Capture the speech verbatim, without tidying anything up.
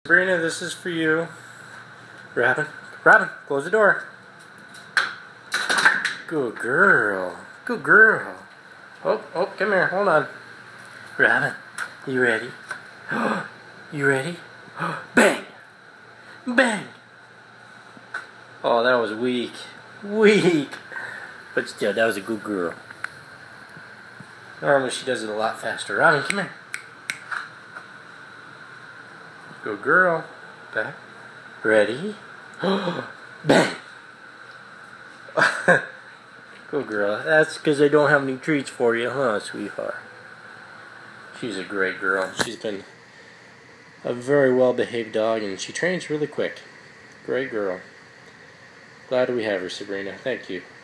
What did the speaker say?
Sabrina, this is for you. Robin, Robin, close the door. Good girl. Good girl. Oh, oh, come here. Hold on. Robin, you ready? You ready? Bang! Bang! Oh, that was weak. Weak. But still, that was a good girl. Normally she does it a lot faster. Robin, come here. Good girl. Back. Ready? Bang! Good girl. That's because I don't have any treats for you, huh, sweetheart? She's a great girl. She's been a very well-behaved dog, and she trains really quick. Great girl. Glad we have her, Sabrina. Thank you.